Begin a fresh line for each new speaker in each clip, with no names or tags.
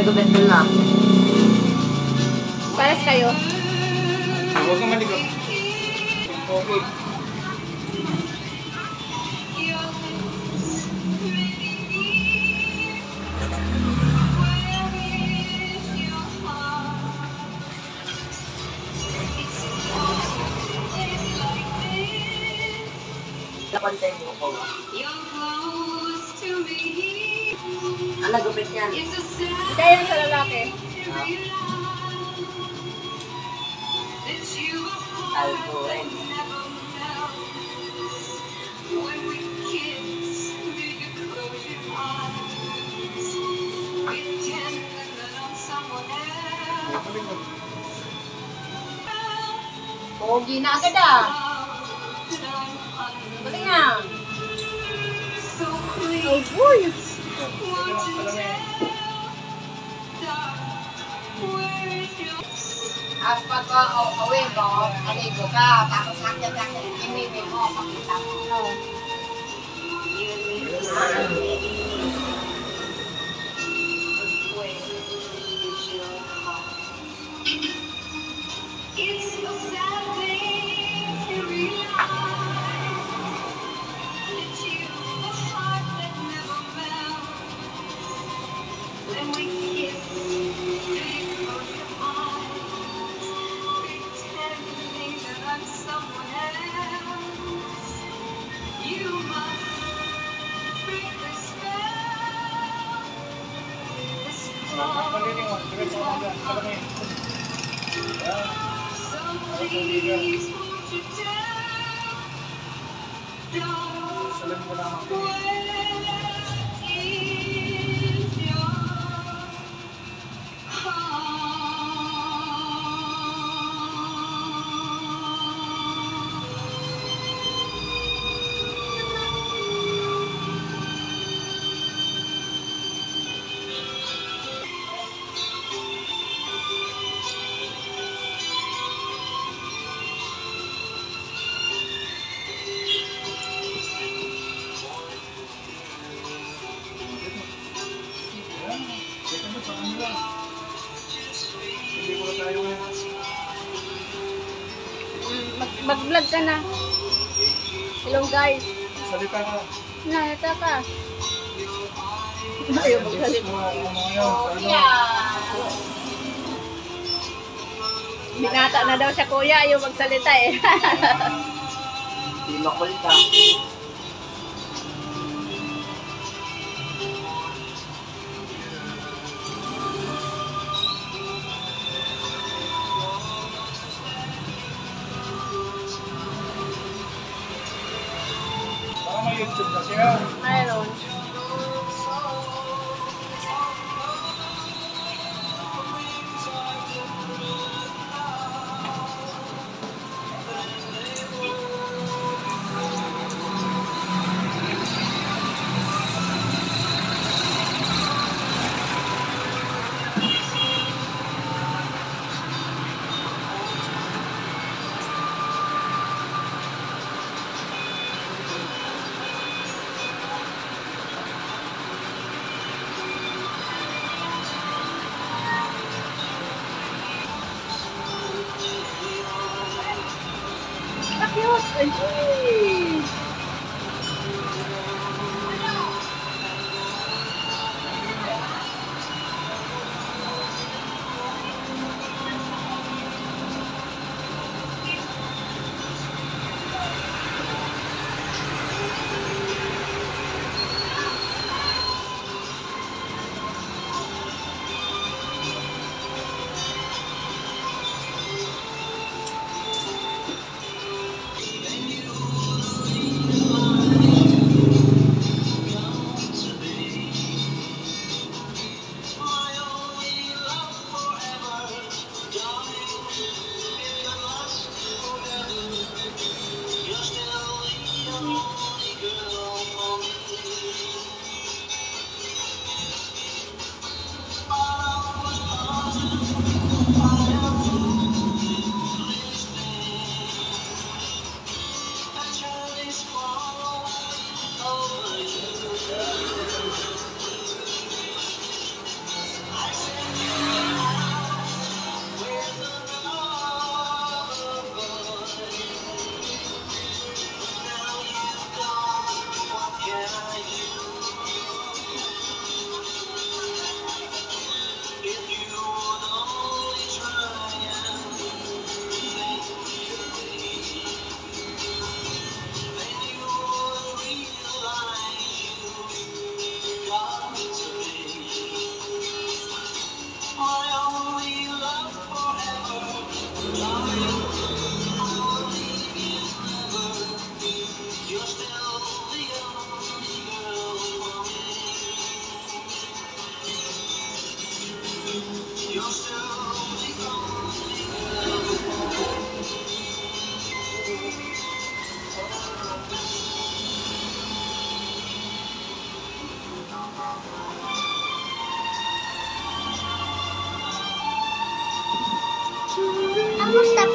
Nag-bentel na.
Pares kayo?
Huwag ka malikot. Okay.
Nakontent mo ko. Ang nagupit yan.
Hindi yan sa lalaki.
Alpo rin.
Pogi na agad ah. Bali nga. Oh boy.
Aspat ko, awin ko, aligo ka, tapos sakyan ka, imimim mo, pakita mo.
Oh.
Salam mo lang ako.
Mag-vlog ka na. Hello guys.
Salita ka.
Nalita ka. Ayaw magsalita. Binata na daw siya kuya. Ayaw magsalita eh.
Hindi makulta.
Baka may YouTube na siya.
Mayroon. Cute! Ay!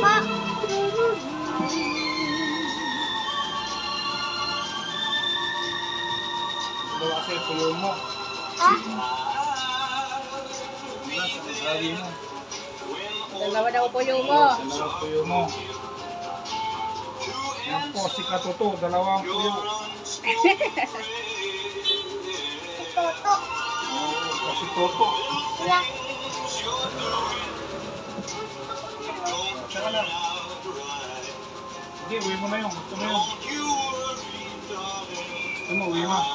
Dalawa kasi tuyo mo. Sabi mo.
Dalawa daw po yung mo.
Dalawa tuyo mo. Yan po, si Katuto. Dalawang tuyo. Oo, si Toto. Tsaka lang. Sige, uwi mo na yun. Gusto mo yun. Gusto mo, uwi mo.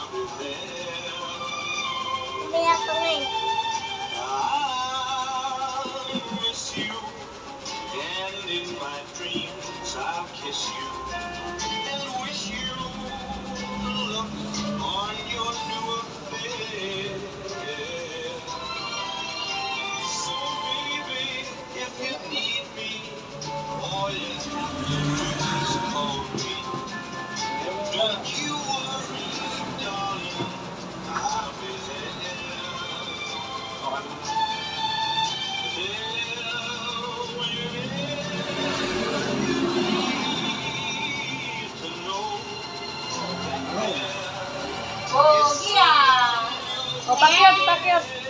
Oh, iya.
O, pakyot, pakyot.